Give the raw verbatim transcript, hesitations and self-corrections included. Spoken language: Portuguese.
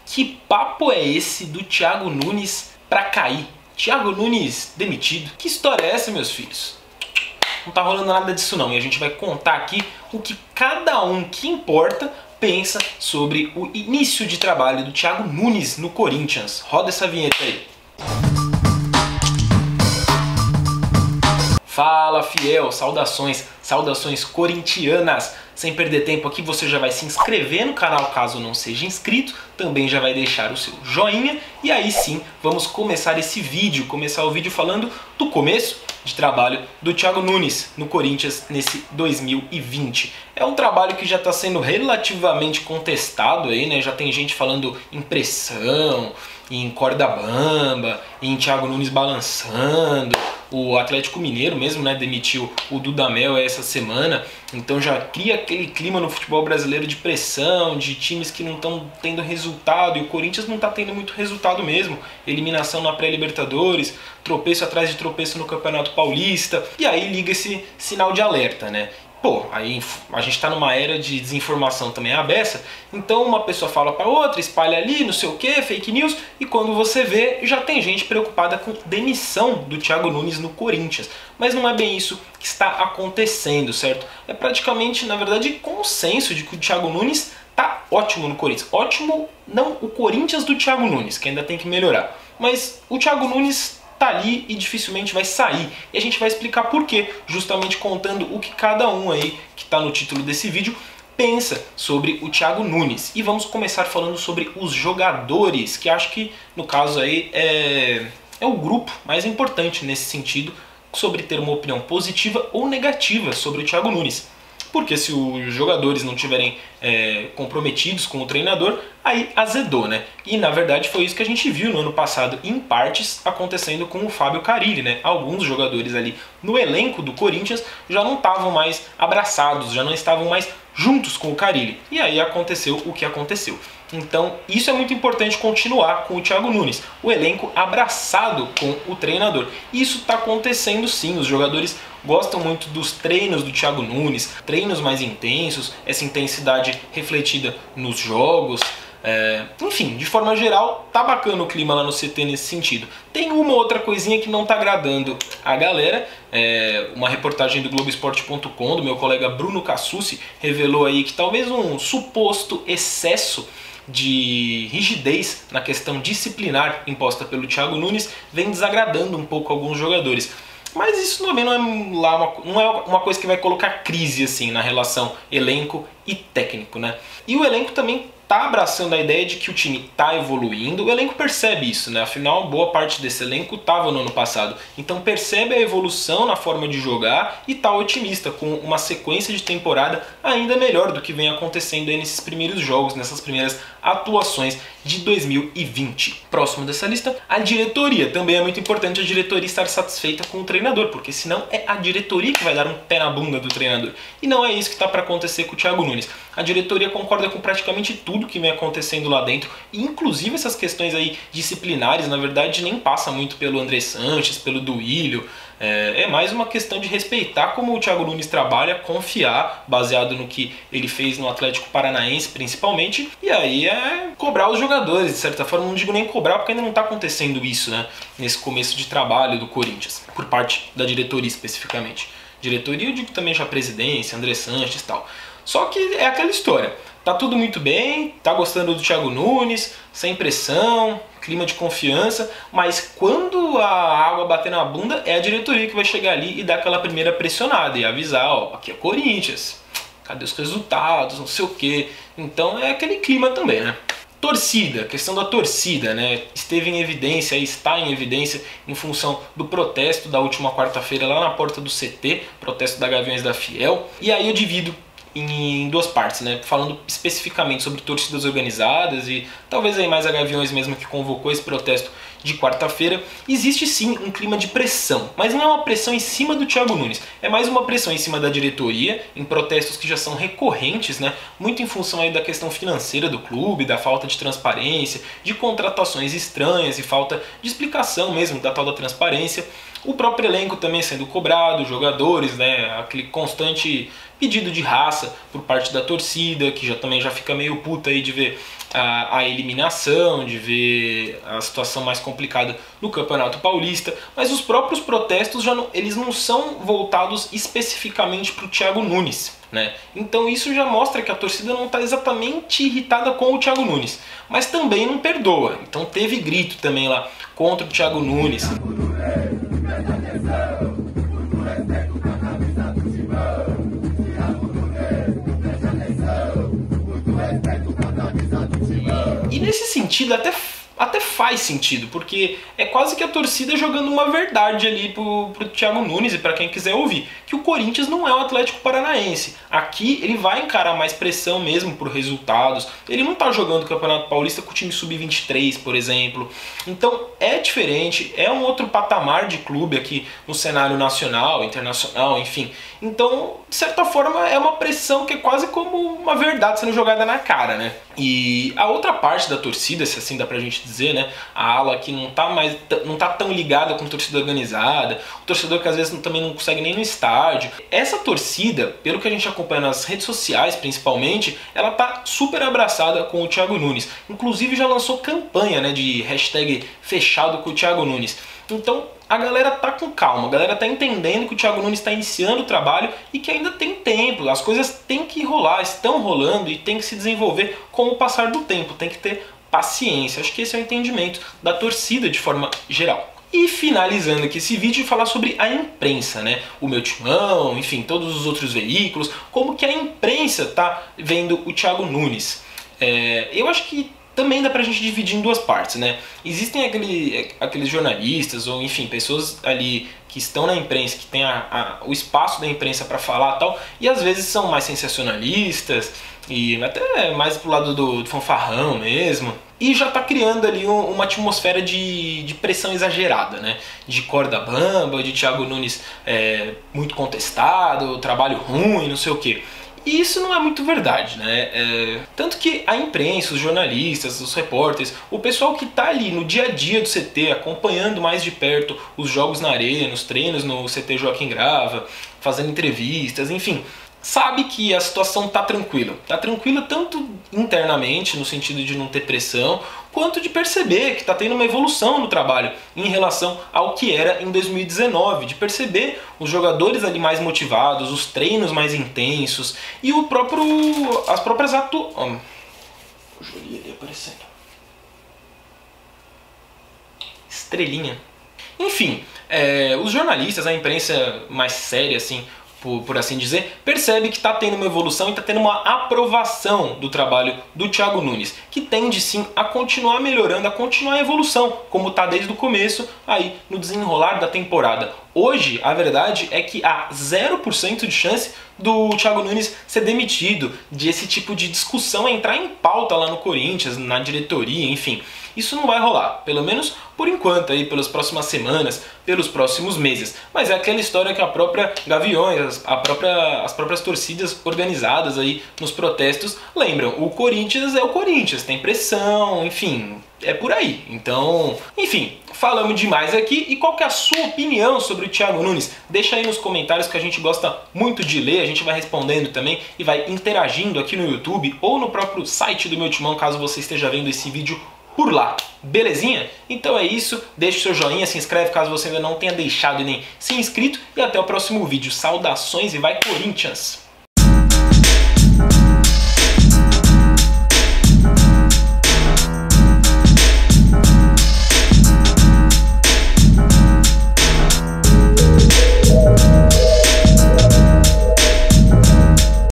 Que papo é esse do Thiago Nunes pra cair? Thiago Nunes demitido? Que história é essa, meus filhos? Não tá rolando nada disso não, e a gente vai contar aqui o que cada um que importa pensa sobre o início de trabalho do Thiago Nunes no Corinthians. Roda essa vinheta aí. Fala, fiel, saudações, saudações corintianas. Sem perder tempo aqui, você já vai se inscrever no canal caso não seja inscrito, também já vai deixar o seu joinha e aí sim vamos começar esse vídeo, começar o vídeo falando do começo de trabalho do Thiago Nunes no Corinthians nesse dois mil e vinte. É um trabalho que já está sendo relativamente contestado aí, né? Já tem gente falando em pressão, em corda bamba, em Thiago Nunes balançando. O Atlético Mineiro mesmo, né, demitiu o Dudamel essa semana, então já cria aquele clima no futebol brasileiro de pressão, de times que não estão tendo resultado, e o Corinthians não está tendo muito resultado mesmo. Eliminação na pré-Libertadores, tropeço atrás de tropeço no Campeonato Paulista, e aí liga esse sinal de alerta, né? Pô, aí a gente tá numa era de desinformação também à beça, então uma pessoa fala pra outra, espalha ali, não sei o que, fake news, e quando você vê, já tem gente preocupada com demissão do Thiago Nunes no Corinthians. Mas não é bem isso que está acontecendo, certo? É praticamente, na verdade, consenso de que o Thiago Nunes tá ótimo no Corinthians. Ótimo, não o Corinthians do Thiago Nunes, que ainda tem que melhorar, mas o Thiago Nunes tá ali e dificilmente vai sair. E a gente vai explicar por quê, justamente contando o que cada um aí que tá no título desse vídeo pensa sobre o Thiago Nunes. E vamos começar falando sobre os jogadores, que acho que no caso aí é, é o grupo mais importante nesse sentido, sobre ter uma opinião positiva ou negativa sobre o Thiago Nunes. Porque se os jogadores não estiverem é, comprometidos com o treinador, aí azedou, né? E na verdade foi isso que a gente viu no ano passado, em partes, acontecendo com o Fábio Carille, né? Alguns jogadores ali no elenco do Corinthians já não estavam mais abraçados, já não estavam mais juntos com o Carille. E aí aconteceu o que aconteceu. Então isso é muito importante continuar com o Thiago Nunes, o elenco abraçado com o treinador. Isso está acontecendo sim, os jogadores gostam muito dos treinos do Thiago Nunes, treinos mais intensos, essa intensidade refletida nos jogos. É, enfim, de forma geral, tá bacana o clima lá no C T nesse sentido. Tem uma outra coisinha que não tá agradando a galera. É, uma reportagem do Globo Esporte ponto com, do meu colega Bruno Cassucci, revelou aí que talvez um suposto excesso de rigidez na questão disciplinar imposta pelo Thiago Nunes vem desagradando um pouco alguns jogadores. Mas isso também não é, lá uma, não é uma coisa que vai colocar crise assim na relação elenco e técnico, né? E o elenco também tá abraçando a ideia de que o time tá evoluindo, o elenco percebe isso, né? Afinal, boa parte desse elenco tava no ano passado, então percebe a evolução na forma de jogar e tá otimista com uma sequência de temporada ainda melhor do que vem acontecendo aí nesses primeiros jogos, nessas primeiras atuações de dois mil e vinte. Próximo dessa lista, a diretoria. Também é muito importante a diretoria estar satisfeita com o treinador, porque senão é a diretoria que vai dar um pé na bunda do treinador. E não é isso que tá para acontecer com o Thiago Nunes. A diretoria concorda com praticamente tudo que vem acontecendo lá dentro, e inclusive essas questões aí disciplinares, na verdade, nem passa muito pelo André Sanches, pelo Duílio. É, é mais uma questão de respeitar como o Thiago Nunes trabalha, confiar, baseado no que ele fez no Atlético Paranaense principalmente, e aí é cobrar os jogadores, de certa forma. Não digo nem cobrar, porque ainda não está acontecendo isso, né, nesse começo de trabalho do Corinthians, por parte da diretoria especificamente. Diretoria, eu digo também já presidência, André Sanches e tal. Só que é aquela história, tá tudo muito bem, tá gostando do Thiago Nunes, sem pressão, clima de confiança, mas quando a água bater na bunda, é a diretoria que vai chegar ali e dar aquela primeira pressionada e avisar, ó, aqui é Corinthians, cadê os resultados, não sei o quê. Então é aquele clima também, né? Torcida, questão da torcida, né? Esteve em evidência, está em evidência em função do protesto da última quarta-feira lá na porta do C T, protesto da Gaviões da Fiel. E aí eu divido em duas partes, né? Falando especificamente sobre torcidas organizadas e talvez aí mais a Gaviões mesmo que convocou esse protesto de quarta-feira. Existe sim um clima de pressão, mas não é uma pressão em cima do Thiago Nunes, é mais uma pressão em cima da diretoria, em protestos que já são recorrentes, né? Muito em função aí da questão financeira do clube, da falta de transparência, de contratações estranhas e falta de explicação mesmo da tal da transparência. O próprio elenco também sendo cobrado, jogadores, né? Aquele constante pedido de raça por parte da torcida, que já também já fica meio puta aí de ver a, a eliminação, de ver a situação mais complicada no Campeonato Paulista, mas os próprios protestos já não, eles não são voltados especificamente para o Thiago Nunes, né? Então isso já mostra que a torcida não está exatamente irritada com o Thiago Nunes, mas também não perdoa. Então teve grito também lá contra o Thiago Nunes. E nesse sentido até, até faz sentido, porque é quase que a torcida jogando uma verdade ali pro, pro Thiago Nunes e para quem quiser ouvir, que o Corinthians não é o Atlético Paranaense. Aqui ele vai encarar mais pressão mesmo por resultados, ele não tá jogando o Campeonato Paulista com o time sub vinte e três, por exemplo. Então é diferente, é um outro patamar de clube aqui no cenário nacional, internacional, enfim. Então, de certa forma, é uma pressão que é quase como uma verdade sendo jogada na cara, né? E a outra parte da torcida, se assim dá pra gente dizer, né? A ala que não tá, mais, não tá tão ligada com a torcida organizada, o torcedor que às vezes também não consegue nem no estádio. Essa torcida, pelo que a gente acompanha nas redes sociais principalmente, ela tá super abraçada com o Thiago Nunes. Inclusive já lançou campanha, né, de hashtag fechado com o Thiago Nunes. Então a galera tá com calma, a galera tá entendendo que o Thiago Nunes está iniciando o trabalho e que ainda tem tempo, as coisas têm que rolar, estão rolando e tem que se desenvolver com o passar do tempo, tem que ter paciência. Acho que esse é o entendimento da torcida de forma geral. E finalizando aqui esse vídeo, falar sobre a imprensa, né? O Meu Timão, enfim, todos os outros veículos, como que a imprensa tá vendo o Thiago Nunes. É, eu acho que também dá pra gente dividir em duas partes, né? Existem aquele, aqueles jornalistas, ou enfim, pessoas ali que estão na imprensa, que tem a, a, o espaço da imprensa para falar e tal, e às vezes são mais sensacionalistas, e até mais pro lado do, do fanfarrão mesmo, e já tá criando ali um, uma atmosfera de, de pressão exagerada, né? De corda bamba, de Thiago Nunes é, muito contestado, trabalho ruim, não sei o quê. E isso não é muito verdade, né? É... Tanto que a imprensa, os jornalistas, os repórteres, o pessoal que está ali no dia a dia do C T, acompanhando mais de perto os jogos na arena, os treinos no C T Joaquim Grava, fazendo entrevistas, enfim, sabe que a situação tá tranquila. Tá tranquila tanto internamente, no sentido de não ter pressão, quanto de perceber que está tendo uma evolução no trabalho em relação ao que era em dois mil e dezenove, de perceber os jogadores ali mais motivados, os treinos mais intensos e o próprio, as próprias atu... Oh, o Jolie ali aparecendo. Estrelinha. Enfim, é, os jornalistas, a imprensa mais séria, assim, Por, por assim dizer, percebe que está tendo uma evolução e está tendo uma aprovação do trabalho do Thiago Nunes, que tende sim a continuar melhorando, a continuar a evolução, como está desde o começo, aí no desenrolar da temporada. Hoje, a verdade é que há zero por cento de chance do Thiago Nunes ser demitido, de esse tipo de discussão entrar em pauta lá no Corinthians, na diretoria, enfim. Isso não vai rolar, pelo menos por enquanto, aí, pelas próximas semanas, pelos próximos meses. Mas é aquela história que a própria Gaviões, a própria, as próprias torcidas organizadas aí nos protestos lembram. O Corinthians é o Corinthians, tem pressão, enfim, é por aí. Então, enfim, falamos demais aqui. E qual que é a sua opinião sobre o Thiago Nunes? Deixa aí nos comentários que a gente gosta muito de ler, a gente vai respondendo também e vai interagindo aqui no YouTube ou no próprio site do Meu Timão, caso você esteja vendo esse vídeo por lá, belezinha? Então é isso, deixa o seu joinha, se inscreve caso você ainda não tenha deixado e nem se inscrito, e até o próximo vídeo. Saudações e vai Corinthians!